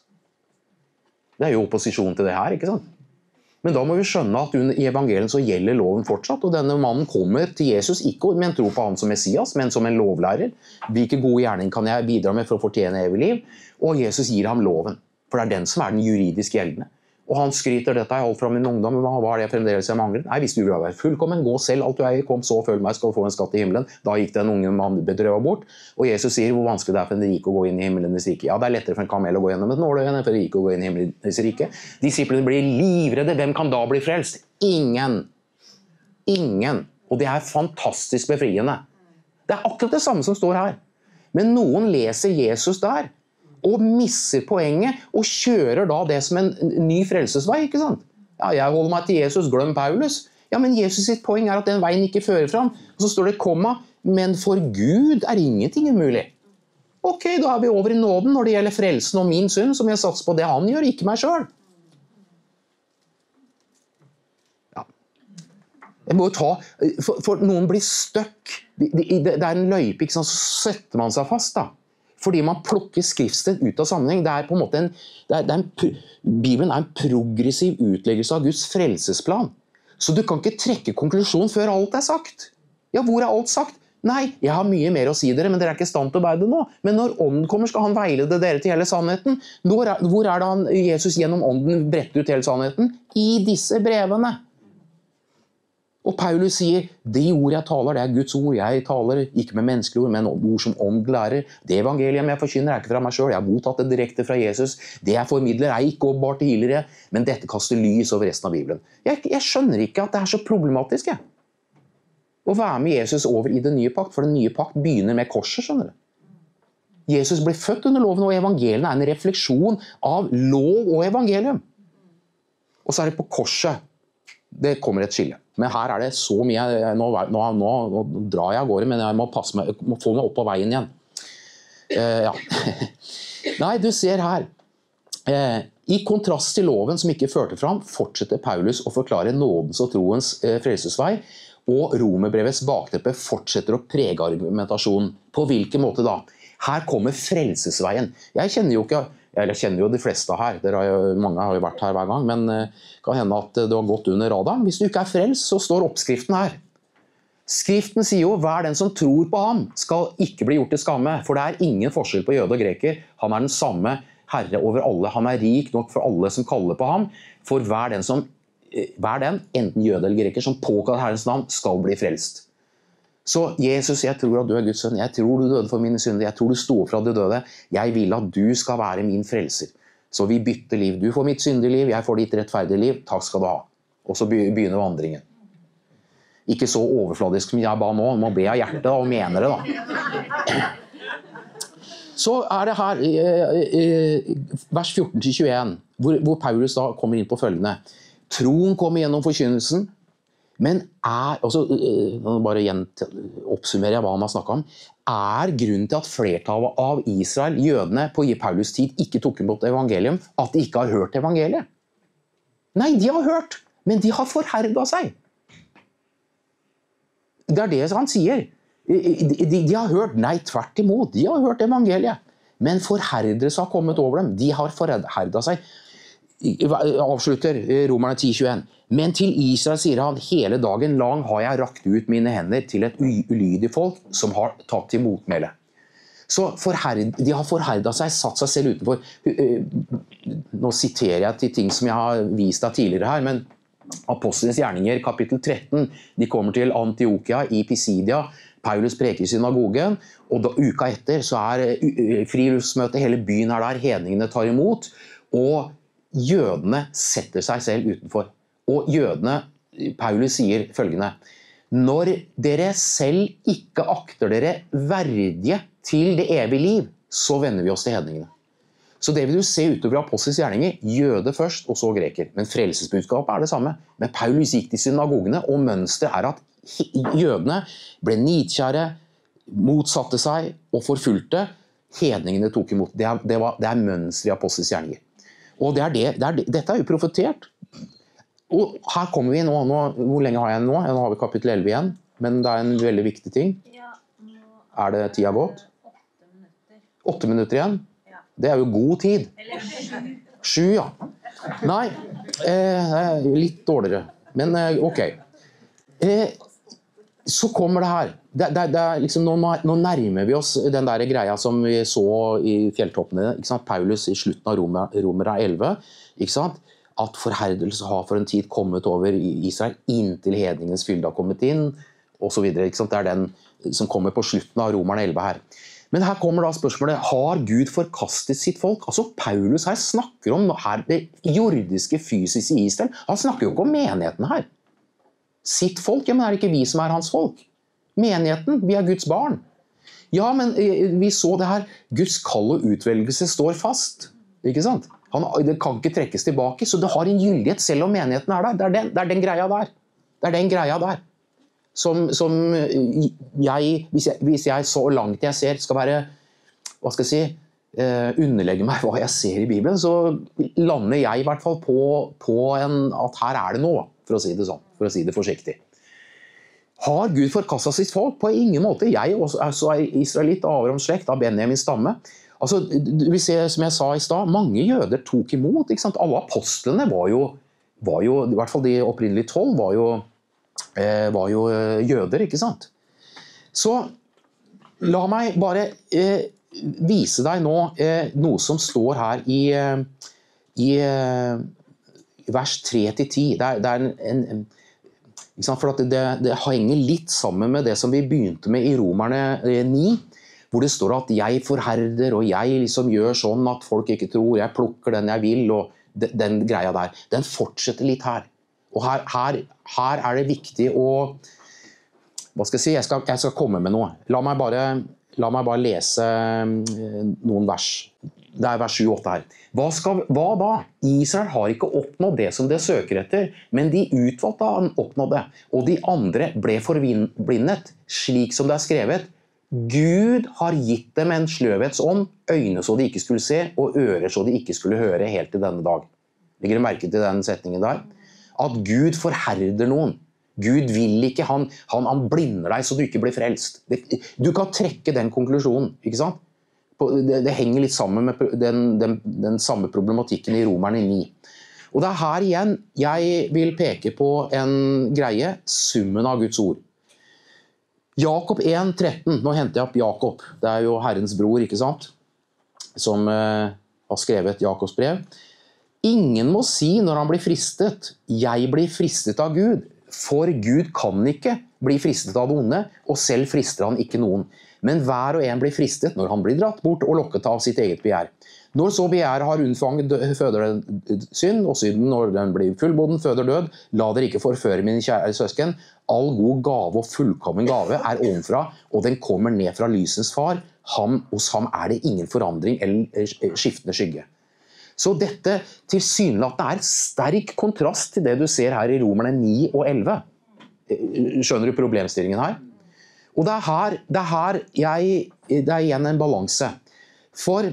Det jo opposisjon til det her, ikke sant? Men da må vi skjønne at i evangeliet så gjelder loven fortsatt, og denne mannen kommer til Jesus ikke med en tro på han som Messias, men som en lovlærer. Hvilke gode gjerning kan jeg bidra med for å fortjene evig liv? Og Jesus gir ham loven, for det den som den juridisk gjeldende. Og han skryter dette, jeg holdt fra min ungdom, men hva det fremdeles jeg mangler? Nei, hvis du vil være fullkommen, gå selv alt du eier, kom så følg meg, skal du få en skatt i himmelen. Da gikk den unge mann bedrøvet bort, og Jesus sier hvor vanskelig det for en rike å gå inn i himmelens rike. Ja, det lettere for en kamel å gå gjennom et nåløye enn for en rike å gå inn i himmelens rike. Disiplene blir livredde, hvem kan da bli frelst? Ingen. Ingen. Og det fantastisk befriende. Det akkurat det samme som står her. Men noen leser Jesus der, og misser poenget, og kjører da det som en ny frelsesvei, ikke sant? Ja, jeg holder meg til Jesus, glem Paulus. Ja, men Jesus sitt poeng at den veien ikke fører fram. Og så står det komma, men for Gud ingenting umulig. Ok, da vi over i nåden når det gjelder frelsen og min synd, som jeg satser på det han gjør, ikke meg selv. Ja. Jeg må jo ta, for noen blir støkk. Det en løype, ikke sant, så setter man seg fast da. Fordi man plukker skriftsted ut av sammenheng. Det på en måte Bibelen en progressiv utleggelse av Guds frelsesplan. Så du kan ikke trekke konklusjon før alt sagt. Ja, hvor alt sagt? Nei, jeg har mye mer å si dere, men dere ikke i stand til å bære det nå. Men når ånden kommer, skal han veilede dere til hele sannheten. Hvor det Jesus gjennom ånden bretter ut hele sannheten? I disse brevene. Og Paulus sier, de ord jeg taler, det Guds ord. Jeg taler ikke med menneskelige ord, men ord som ånd lærer. Det evangelium jeg forkynner ikke fra meg selv. Jeg har mottatt det direkte fra Jesus. Det jeg formidler ikke åpenbart healere, men dette kaster lys over resten av Bibelen. Jeg skjønner ikke at det så problematisk. Å være med Jesus over i den nye pakt, for den nye pakt begynner med korset, skjønner du. Jesus ble født under loven, og evangeliene en refleksjon av lov og evangelium. Og så det på korset. Det kommer et skille. Men her det så mye, nå drar jeg av gårde, men jeg må passe meg, må få meg opp på veien igjen. Ja. Nei, du ser her. I kontrast til loven som ikke førte fram, fortsetter Paulus å forklare nådens og troens frelsesvei, og Romerbrevets bakteppe fortsetter å prege argumentasjonen. På hvilken måte da? Her kommer frelsesveien. Jeg kjenner jo de fleste her, mange har jo vært her hver gang, men kan hende at det har gått under radaren. Hvis du ikke frelst, så står oppskriften her. Skriften sier jo, hver den som tror på ham skal ikke bli gjort til skamme, for det ingen forskjell på jøde og greker. Han den samme herre over alle. Han rik nok for alle som kaller på ham, for hver den, enten jøde eller greker, som påkaller Herrens navn, skal bli frelst. Så Jesus, jeg tror at du Guds sønn, jeg tror du døde for mine synder, jeg tror du stod fra det døde, jeg vil at du skal være min frelser. Så vi bytter liv, du får mitt syndige liv, jeg får ditt rettferdige liv, takk skal du ha. Og så begynner vandringen. Ikke så overfladisk som jeg ba nå, må be av hjertet og mener det da. Så det her, vers 14-21, hvor Paulus da kommer inn på følgende. Troen kommer gjennom forkynnelsen, men bare igjen oppsummerer jeg hva han har snakket om, grunnen til at flertallet av Israel, jødene på Paulus tid, ikke tok imot evangelium, at de ikke har hørt evangeliet? Nei, de har hørt, men de har forherdet seg. Det det han sier. De har hørt, nei, tvert imot, de har hørt evangeliet, men forherdelse har kommet over dem, de har forherdet seg. Avslutter Romerne 10:21. Men til Israel sier han, hele dagen lang har jeg rakt ut mine hender til et ulydig folk som har tatt til motmæle. Så de har forherdet seg, satt seg selv utenfor. Nå siterer jeg til ting som jeg har vist deg tidligere her, men Apostlenes gjerninger, kapittel 13, de kommer til Antiokia i Pisidia, Paulus preker i synagogen, og uka etter så friluftsmøte, hele byen der, hedningene tar imot, og jødene setter seg selv utenfor. Og jødene, Paulus sier følgende, når dere selv ikke akter dere verdige til det evige liv, så vender vi oss til hedningene. Så det vil du se utover Apostlenes gjerninger, jøde først og så greker. Men frelsesbudskapet det samme. Men Paulus gikk til synagogene, og mønsteret at jødene ble nidkjære, motsatte seg og forfulgte. Hedningene tok imot. Det mønsteret i Apostlenes gjerninger. Og dette jo profetert. Og her kommer vi nå, hvor lenge har jeg nå? Nå har vi kapittel 11 igjen, men det en veldig viktig ting. Ja, nå det tida gått? 8 minutter. 8 minutter igjen? Ja. Det jo god tid. Eller 7. 7, ja. Nei, litt dårligere. Men ok. Så kommer det her. Liksom, nå nærmer vi oss den der greia som vi så i fjelltoppene, ikke sant? Paulus i slutten av Romerne 11, ikke sant? At forherdelse har for en tid kommet over Israel inntil hedningens fylde har kommet inn, og så videre. Ikke sant? Det den som kommer på slutten av Romerne 11 her. Men her kommer da spørsmålet, har Gud forkastet sitt folk? Altså Paulus her snakker om det jordiske fysiske i Israel. Han snakker jo ikke om menigheten her. Sitt folk, ja, men det ikke vi som hans folk? Menigheten, vi Guds barn. Ja, men vi så det her, Guds kall og utvelgelse står fast, ikke sant? Det kan ikke trekkes tilbake, så det har en gyldighet selv om menigheten der. Det den greia der. Det den greia der. Som hvis jeg så langt jeg ser skal være, hva skal jeg si, underlegge meg hva jeg ser i Bibelen, så lander jeg i hvert fall på at her det noe, for å si det sånn, for å si det forsiktig. Har Gud forkastet sitt folk? På ingen måte. Jeg også er israelitt av Abrahams slekt, av Benjamins stamme. Altså, vi ser, som jeg sa i stad, mange jøder tok imot, ikke sant? Alle apostlene var jo, i hvert fall de opprinnelige 12, var jo jøder, ikke sant? Så la meg bare vise deg nå noe som står her i vers 3-10. Det er ikke sant? For at det henger litt sammen med det som vi begynte med i Romerne 9, hvor det står at jeg forherder, og jeg liksom gjør sånn at folk ikke tror, jeg plukker den jeg vil, og den greia der. Den fortsetter litt her. Og her er det viktig å, hva skal jeg si, jeg skal komme med noe. La meg bare lese noen vers. Det er vers 7-8 her. Hva da? Israel har ikke oppnådd det som det søker etter, men de utvalgte har oppnådd det, og de andre ble forblindet, slik som det er skrevet. Gud har gitt dem en sløvhetsånd, øyne så de ikke skulle se, og ører så de ikke skulle høre helt til denne dag. Legger du merke til den setningen der? At Gud forherder noen. Gud vil ikke, han blinder deg så du ikke blir frelst. Du kan trekke den konklusjonen, ikke sant? Det henger litt sammen med den samme problematikken i Romerne 9. Og det er her igjen jeg vil peke på en greie, summen av Guds ord. Jakob 1,13, nå henter jeg opp Jakob, det er jo Herrens bror, ikke sant? Som har skrevet Jakobs brev. Ingen må si når han blir fristet, jeg blir fristet av Gud, for Gud kan ikke bli fristet av det onde, og selv frister han ikke noen. Men hver og en blir fristet når han blir dratt bort og lokket av sitt eget begjær. Når så begjæret har unnfanget, føder det synd, og synden når den blir fullboden, føder død. La dere ikke forføre, mine kjære søsken. All god gave og fullkommen gave er ovenfra, og den kommer ned fra lysens far. Hos ham er det ingen forandring eller skiftende skygge. Så dette tilsynelatende er sterk kontrast til det du ser her i Romerne 9 og 11. Skjønner du problemstillingen her? Og det er igjen en balanse. For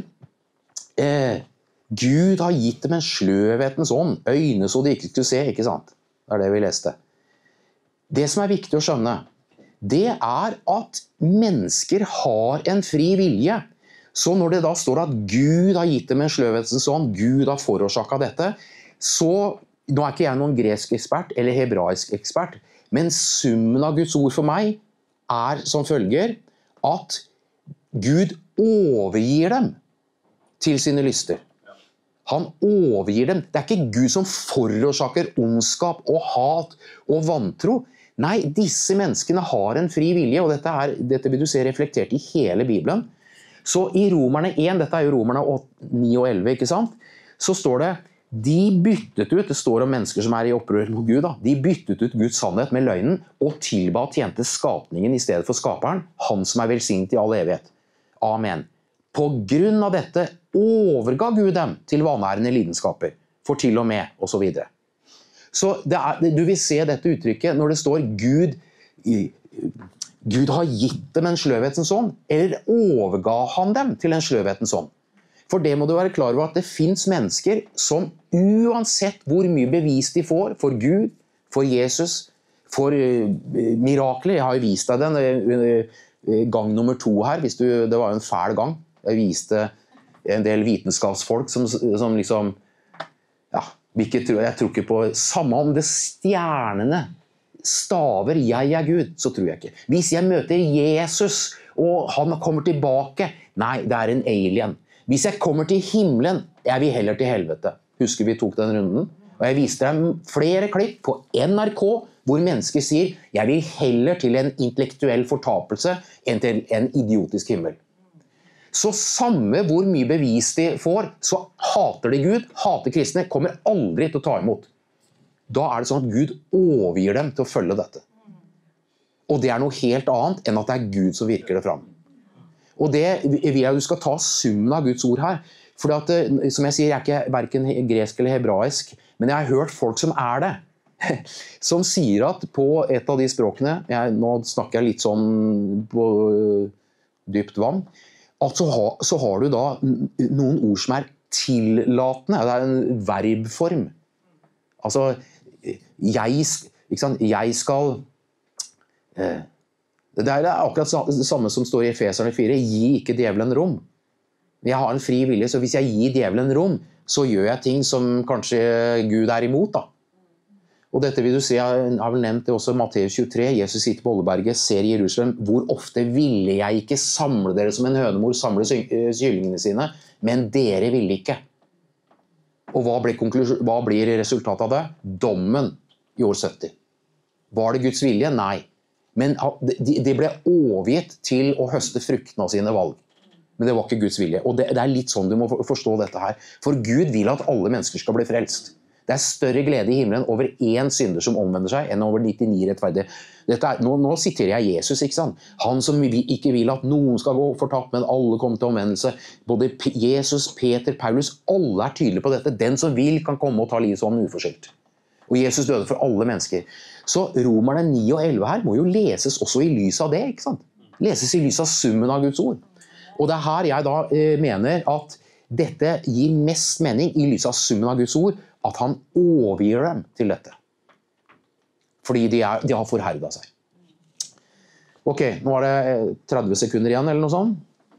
Gud har gitt dem en sløvhetens ånd, øyne så de ikke skulle se, ikke sant? Det er det vi leste. Det som er viktig å skjønne, det er at mennesker har en fri vilje. Så når det da står at Gud har gitt dem en sløvhetens ånd, Gud har forårsaket dette, så, nå er ikke jeg noen gresk ekspert eller hebraisk ekspert, men summen av Guds ord for meg er som følger at Gud overgir dem til sine lyster. Han overgir dem. Det er ikke Gud som forårsaker ondskap og hat og vantro. Nei, disse menneskene har en fri vilje, og dette vil du se reflektert i hele Bibelen. Så i Romerne 1, dette er jo Romerne 9 og 11, ikke sant? Så står det, de byttet ut, det står om mennesker som er i opprør mot Gud, da. De byttet ut Guds sannhet med løgnen, og tilba og tjente skapningen i stedet for skaperen, han som er velsignet i all evighet. Amen. På grunn av dette overga Gud dem til vanærende lidenskaper, for til og med, og så videre. Så du vil se dette uttrykket når det står Gud har gitt dem en sløvhetens ånd, eller overga han dem til en sløvhetens ånd. For det må du være klar over at det finnes mennesker som uansett hvor mye bevis de får for Gud, for Jesus, for mirakler, jeg har jo vist deg den gang nummer 2 her, det var jo en fæl gang. Jeg viste en del vitenskapsfolk som liksom, ja, jeg tror ikke på, samme om det stjernene staver jeg er Gud, så tror jeg ikke. Hvis jeg møter Jesus, og han kommer tilbake, nei, det er en alien. Hvis jeg kommer til himmelen, jeg vil heller til helvete. Husker vi tok den runden? Og jeg viste deg flere klipp på NRK, hvor mennesker sier, jeg vil heller til en intellektuell fortapelse enn til en idiotisk himmel. Så samme hvor mye bevis de får, så hater de Gud, hater kristne, kommer aldri til å ta imot. Da er det sånn at Gud overgir dem til å følge dette. Og det er noe helt annet enn at det er Gud som virker det fram. Og det vil jeg du skal ta summen av Guds ord her. For at, som jeg sier, jeg er ikke hverken gresk eller hebraisk, men jeg har hørt folk som er det. Som sier at på et av de språkene, nå snakker jeg litt sånn på dypt vann, at så har du da noen ord som er tillatende, det er en verbform. Altså, jeg skal Det er akkurat det samme som står i Efeserne 4. Gi ikke djevelen rom. Jeg har en fri vilje, så hvis jeg gir djevelen rom, så gjør jeg ting som kanskje Gud er imot da. Og dette vil du se, jeg har vel nevnt det også, Matteus 23, Jesus sitter på Olleberget, ser i Jerusalem, hvor ofte ville jeg ikke samle dere som en hønemor samle kyllingene sine, men dere ville ikke. Og hva blir resultatet av det? Dommen i år 70. Var det Guds vilje? Nei. Men de ble overgitt til å høste fruktene av sine valg. Men det var ikke Guds vilje. Og det er litt sånn du må forstå dette her. For Gud vil at alle mennesker skal bli frelst. Det er større glede i himmelen over én synder som omvender seg, enn over 99 rettferdige. Nå siterer jeg Jesus, ikke sant? Han som ikke vil at noen skal gå fortapt, men alle kommer til omvendelse. Både Jesus, Peter, Paulus, alle er tydelige på dette. Den som vil kan komme og ta livet sånn uforskyldt. Og Jesus døde for alle mennesker. Så Romerne 9 og 11 her må jo leses også i lys av det, ikke sant? Leses i lys av summen av Guds ord. Og det er her jeg da mener at dette gir mest mening i lys av summen av Guds ord, at han overgir dem til dette. Fordi de har forherdet seg. Ok, nå er det 30 sekunder igjen, eller noe sånt.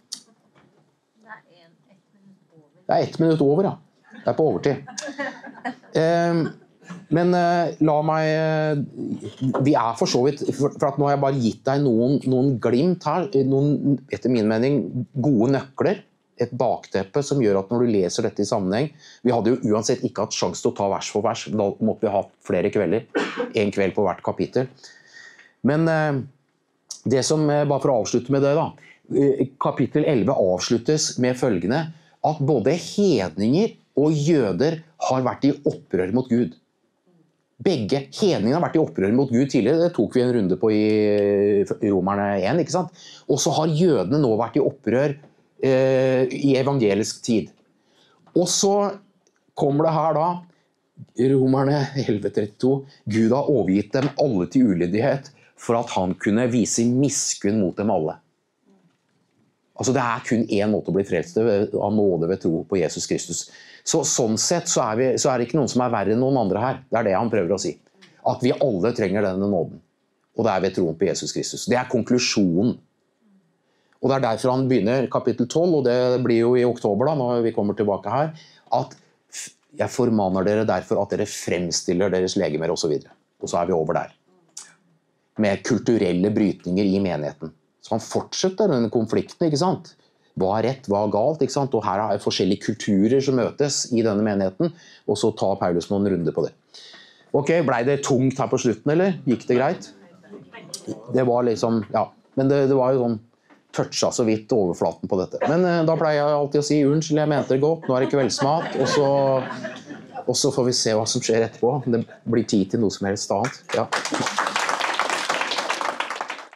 Det er 1 minutt over, ja. Det er på overtid. Men la meg, vi er for så vidt, for at nå har jeg bare gitt deg noen glimt her, noen, etter min mening, gode nøkler, et bakteppe som gjør at når du leser dette i sammenheng, vi hadde jo uansett ikke hatt sjans til å ta vers for vers, da måtte vi ha flere kvelder, en kveld på hvert kapittel. Men det som, bare for å avslutte med det da, kapittel 11 avsluttes med følgende, at både hedninger og jøder har vært i opprør mot Gud. Begge hedningene har vært i opprør mot Gud tidligere, det tok vi en runde på i Romerne 1, ikke sant? Og så har jødene nå vært i opprør i evangelisk tid. Og så kommer det her da, Romerne 11:32, Gud har overgitt dem alle til ulydighet for at han kunne vise miskunn mot dem alle. Altså det er kun en måte å bli frelst av nåde ved tro på Jesus Kristus. Så sånn sett så er det ikke noen som er verre enn noen andre her. Det er det han prøver å si. At vi alle trenger denne nåden. Og det er ved troen på Jesus Kristus. Det er konklusjonen. Og det er derfor han begynner kapittel 12, og det blir jo i oktober da, når vi kommer tilbake her, at jeg formaner dere derfor at dere fremstiller deres legemer og så videre. Og så er vi over der. Med kulturelle brytninger i menigheten. Så han fortsetter denne konflikten, ikke sant? Hva er rett, hva er galt, ikke sant? Og her er forskjellige kulturer som møtes i denne menigheten, og så tar Paulus noen runder på det. Ok, ble det tungt her på slutten, eller? Gikk det greit? Det var liksom, ja, men det var jo sånn, toucha så vidt overflaten på dette. Men da pleier jeg alltid å si, unnskyld, jeg mente det godt, nå er det kveldsmat, og så får vi se hva som skjer etterpå. Det blir tid til noe som helst annet. Ja.